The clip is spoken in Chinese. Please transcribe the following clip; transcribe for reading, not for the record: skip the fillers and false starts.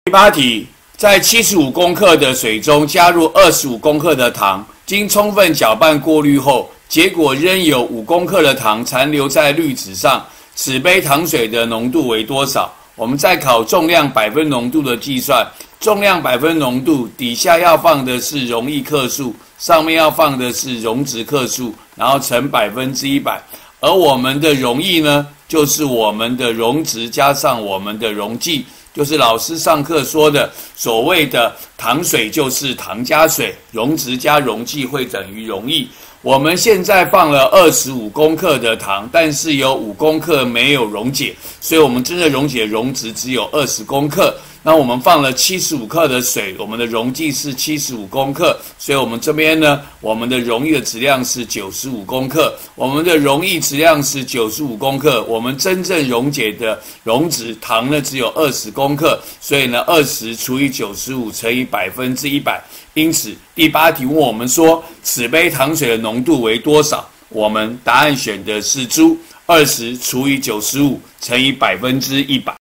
第8题，在75公克的水中加入25公克的糖，经充分搅拌过滤后，结果仍有5公克的糖残留在滤纸上，此杯糖水的浓度为多少？我们再考重量百分浓度的计算，重量百分浓度底下要放的是溶液克数，上面要放的是溶质克数，然后乘100%。而我们的溶液呢，就是我们的溶质加上我们的溶剂，就是老师上课说的所谓的糖水就是糖加水，溶质加溶剂会等于溶液。我们现在放了25公克的糖，但是有5公克没有溶解，所以我们真的溶解溶质只有20公克。那我们放了75克的水，我们的溶剂是75公克，所以我们这边呢，我们的溶液的质量是95公克，我们的溶液质量是95公克，我们真正溶解的溶质糖呢只有20公克，所以呢20除以95乘以100%。因此第8题问我们说，此杯糖水的浓度为多少？我们答案选的是猪，20除以95乘以100%。